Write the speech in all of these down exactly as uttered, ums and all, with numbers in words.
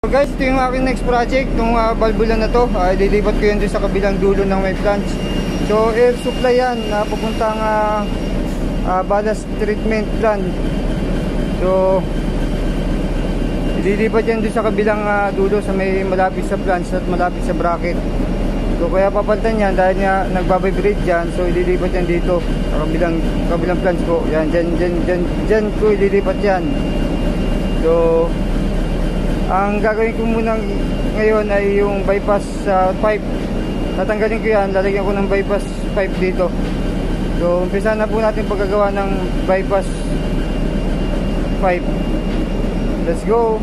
So guys, ito yung aking next project. Itong uh, valvula na to, uh, ililipat ko yan doon sa kabilang dulo ng may plants. So air supply yan na uh, papuntang uh, uh, ballast treatment plant. So ililipat yan doon sa kabilang uh, dulo sa may malapit sa plants at malapit sa bracket. So kaya papalitan yan dahil nga nagbabibrate dyan. So ililipat yan dito sa kabilang, kabilang plants ko. Yan, dyan, dyan, dyan, dyan ko ililipat yan. So ang gagawin ko muna ngayon ay yung bypass uh, pipe. Tatanggalin ko yan, lalagyan ko ng bypass pipe dito. So umpisa na po natin paggagawa ng bypass pipe. Let's go.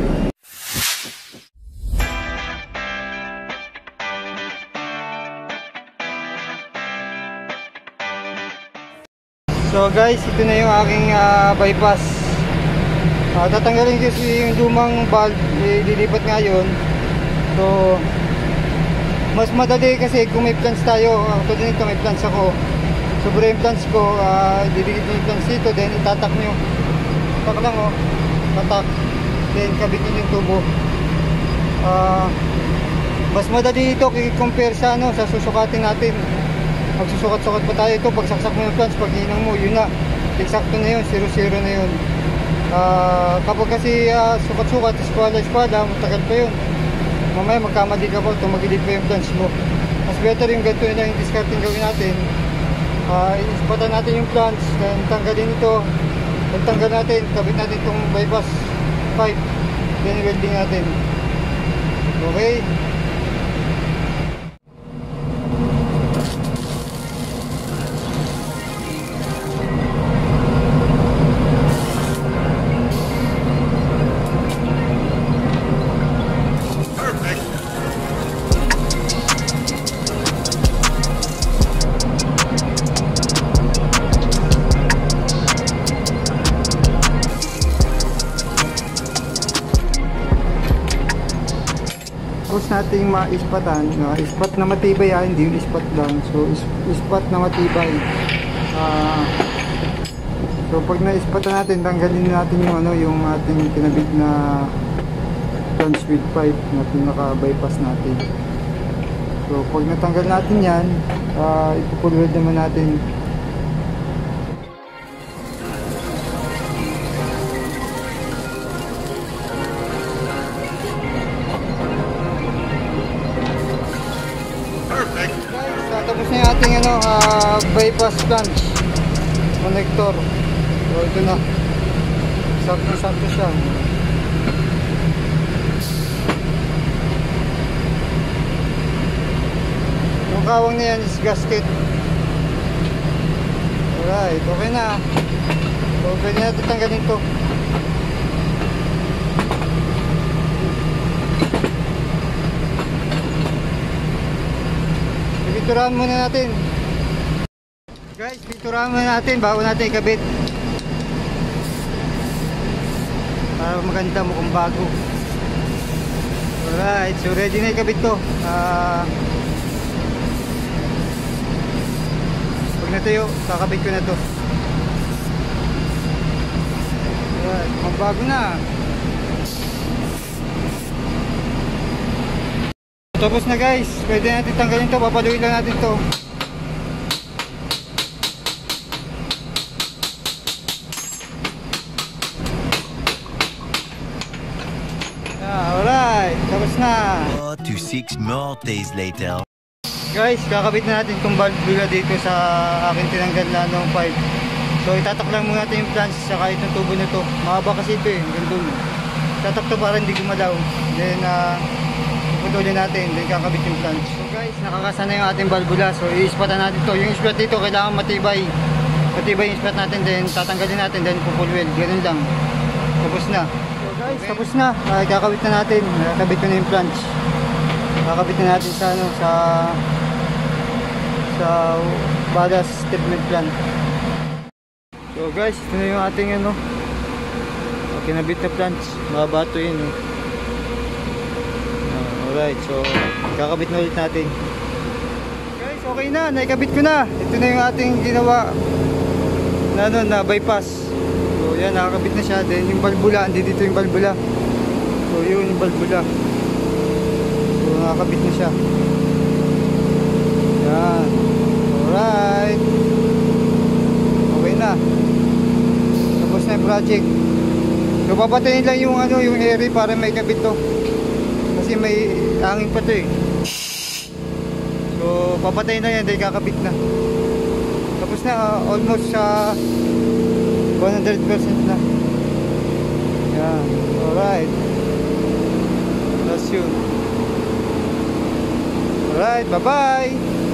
So guys, ito na yung aking uh, bypass. Uh, tatanggalin kasi yung lumang valve, ililipat ngayon. So mas madali kasi kung may plants tayo. uh, Tulad nito, may plants ako. Sobra yung plants ko, uh, didikit yung plants dito, then itatak nyo. Tatak lang o, tatak, then kabitin yung tubo. uh, Mas madali ito compare sa ano, sa susukatin natin. Magsusukat-sukat pa tayo ito. Pag saksak mo yung plants, pag hinang mo, yun na, eksakto na yun, zero zero na yun. Uh, kapag kasi uh, sukat-sukat, eskwala-eskwala, matagal pa yun. Mamaya magkamali ka pa, tumagilid pa yung plants mo. Mas better yung ganito na yung discarding gawin natin. uh, Ispatan natin yung plants, then tanggalin ito, then tanggal natin, kabit natin itong bypass pipe, then welding natin. Okay. Tapos nating maispatan, no? Ispat na matibay, ah, hindi yung ispat lang. So is, ispat na matibay. uh, So pag naispatan natin, tanggalin natin yung ano, yung ating kinabit na plunge with pipe na pinaka-bypass natin. So pag natanggal natin yan, uh, ipupulwed naman natin. Tapos na yung ating ano, uh, bypass plunge connector. So ito na, sakto-sakto siya. Yung kawang na yan is gasket. Alright, okay na. So pwede natin tanggalin to. Piturahan muna natin. Guys, piturahan muna natin bago natin ikabit. Para maganda, mukhang bago. Alright, so ready na ikabit to. uh, Pag natuyo, kakabit ko na to. Alright, mukhang bago na. Tapos na guys, pwede natin tanggalin to, papaluin lang natin to. Yeah, alright, tapos na. four to six more days later. Guys, kakabit na natin itong valvula dito sa aking tinanggal na nung pipe. So itatak lang muna natin yung plants saka itong tubo na to. Mahaba kasi ito eh, gandun. Tatak to para hindi gumalaw. Then uh, putulin natin, then kakabit yung plunge. So guys, nakakasa na yung ating valvula. So i-ispatan natin to. Yung ispat dito kailangan matibay. Matibay yung ispat natin, then tatanggalin natin, then pupulwel. Ganun lang. Tapos na. So guys, okay. Tapos na. Ay, kakabit na natin. Kakabit ko na yung plunge. Kakabit na natin sa ano, sa sa ballast treatment plant. So guys, ito na yung ating ano, kinabit na plunge. Mahaba to yun eh. Alright, so kakabit na ulit natin. Guys, okay na, naikabit ko na. Ito na yung ating ginawa na, ano, na bypass. So yan, nakakabit na siya. Then yung valvula, hindi dito yung valvula. So yun yung balbula. So nakakabit na siya. Yan. Alright. Okay na. Tapos na yung project. So papatayin lang yung ano, yung area para may kabit to. Kasi may hangin pa to eh. So papatayin na yan dahil kakabit na. Tapos na uh, almost sa uh, one hundred percent na. Yan. Alright. That's yun. Alright, bye bye.